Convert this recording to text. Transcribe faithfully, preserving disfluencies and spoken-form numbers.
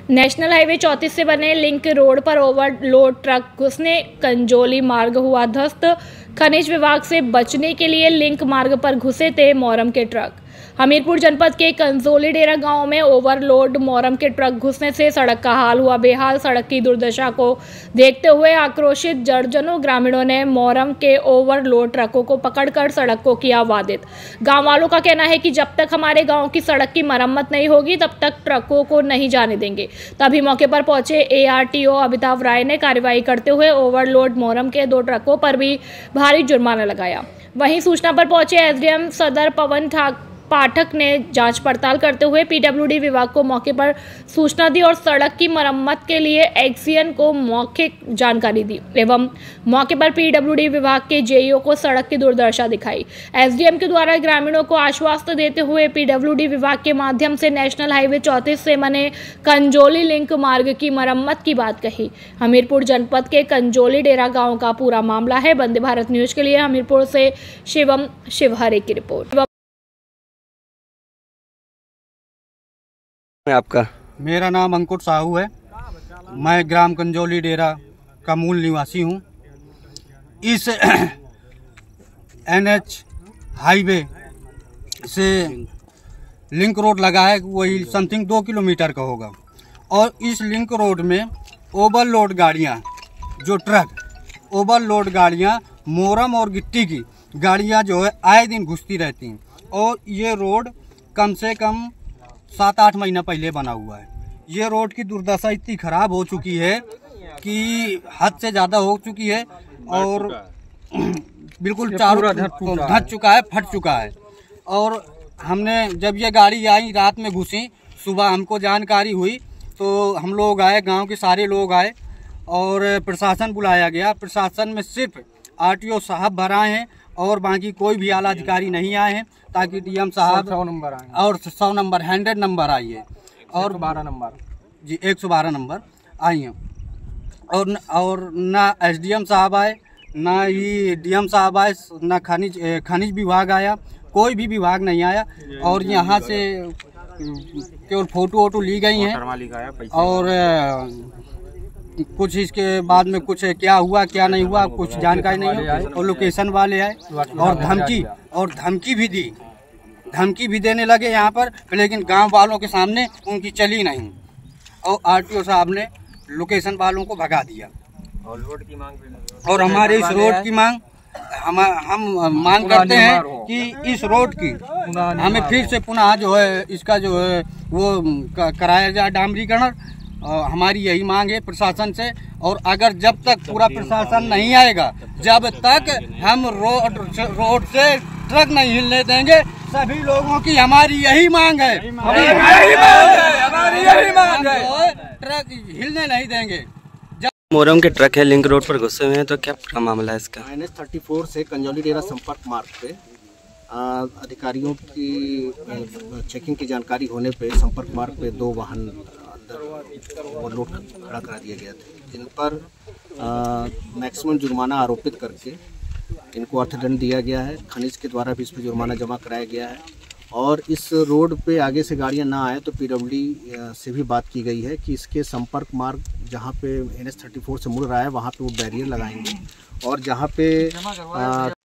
National highway चौंतीस से बने लिंक रोड पर ओवरलोड ट्रक घुसने, कंजोली मार्ग हुआ ध्वस्त। खनिज विभाग से बचने के लिए लिंक मार्ग पर घुसे थे मोरम के ट्रक। हमीरपुर जनपद के कंजोली डेरा गांव में ओवरलोड मोरम के ट्रक घुसने से सड़क का हाल हुआ बेहाल। सड़क की दुर्दशा को देखते हुए आक्रोशित दर्जनों ग्रामीणों ने मोरम के ओवरलोड ट्रकों को पकड़कर सड़क को किया बाधित। गांव वालों का कहना है कि जब तक हमारे गांव की सड़क की मरम्मत नहीं होगी तब तक ट्रकों को नहीं जाने देंगे। तभी मौके पर पहुंचे A R T O Amitabh Rai ने कार्रवाई करते हुए ओवरलोड मोरम के दो ट्रकों पर भी भारी जुर्माना लगाया। वहीं सूचना पर पहुंचे एस डी एम सदर पवन ठाकुर पाठक ने जांच पड़ताल करते हुए पी डब्ल्यू डी विभाग को मौके पर सूचना दी और सड़क की मरम्मत के लिए एक्सियन को मौखिक जानकारी दी एवं मौके पर पी डब्ल्यू डी विभाग के जे ई ओ को सड़क की दुर्दशा दिखाई। एस डी एम के द्वारा ग्रामीणों को आश्वस्त देते हुए पी डब्ल्यू डी विभाग के माध्यम से नेशनल हाईवे चौंतीस से बने कंजोली लिंक मार्ग की मरम्मत की बात कही। हमीरपुर जनपद के कंजोली डेरा गाँव का पूरा मामला है। वंदे भारत न्यूज के लिए हमीरपुर से शिवम शिवहरे की रिपोर्ट। आपका? मेरा नाम अंकुर साहू है। मैं ग्राम कंजोली डेरा का मूल निवासी हूँ। इस एन एच हाईवे से लिंक रोड लगा है, वही समथिंग दो किलोमीटर का होगा। और इस लिंक रोड में ओवरलोड गाड़ियाँ, जो ट्रक ओवरलोड गाड़ियाँ, मोरम और गिट्टी की गाड़ियाँ जो है आए दिन घुसती रहती हैं। और ये रोड कम से कम सात आठ महीना पहले बना हुआ है। ये रोड की दुर्दशा इतनी खराब हो चुकी है कि हद से ज़्यादा हो चुकी है और बिल्कुल चारों धंस चुका है, फट चुका है। और हमने जब ये गाड़ी आई रात में घुसी, सुबह हमको जानकारी हुई तो हम लोग आए, गांव के सारे लोग आए और प्रशासन बुलाया गया। प्रशासन में सिर्फ आर टी ओ साहब भर आए हैं और बाकी कोई भी आला अधिकारी नहीं आए हैं, ताकि डी एम साहब सौ नंबर आए और सौ नंबर हंड्रेड नंबर आई है और बारह नंबर जी एक सौ बारह नंबर आई हैं। और न, और ना एस डी एम साहब आए, ना ही डी एम साहब आए, ना खनिज खनिज विभाग आया, कोई भी विभाग नहीं आया। और यहाँ से केवल फोटो वोटो ली गई हैं और कुछ इसके बाद में कुछ क्या हुआ क्या नहीं हुआ कुछ जानकारी नहीं है। और लोकेशन वाले आए और धमकी और धमकी भी दी, धमकी भी देने लगे यहाँ पर, लेकिन गांव वालों के सामने उनकी चली नहीं। और आर टी ओ साहब ने लोकेशन वालों को भगा दिया। और रोड की मांग और हमारे इस रोड की मांग हम हम मांग करते हैं कि इस रोड की हमें फिर से पुनः जो है इसका जो है वो कराया जाए डामरीकरण। हमारी यही मांग है प्रशासन से। और अगर जब तक पूरा प्रशासन नहीं आएगा, जब तक हम रोड रोड से ट्रक नहीं हिलने देंगे। सभी लोगों की हमारी यही मांग है, हमारी यही मांग है, ट्रक हिलने नहीं देंगे। मोरम के ट्रक है लिंक रोड पर घुसे हुए हैं, तो क्या पूरा मामला है इसका? एन एच थर्टी फोर से कंजोली डेरा संपर्क मार्ग पे अधिकारियों की चेकिंग की जानकारी होने पे संपर्क मार्ग पे दो वाहन ओवरलोड खड़ा करा दिया गया था, जिन पर मैक्सिमम जुर्माना आरोपित करके इनको अर्थदंड दिया गया है। खनिज के द्वारा भी इस पर जुर्माना जमा कराया गया है। और इस रोड पे आगे से गाड़ियां ना आए तो पी डब्ल्यू डी से भी बात की गई है कि इसके संपर्क मार्ग जहां पे एन एच थर्टी फोर से मुड़ रहा है वहां पे वो बैरियर लगाएंगे। और जहां पे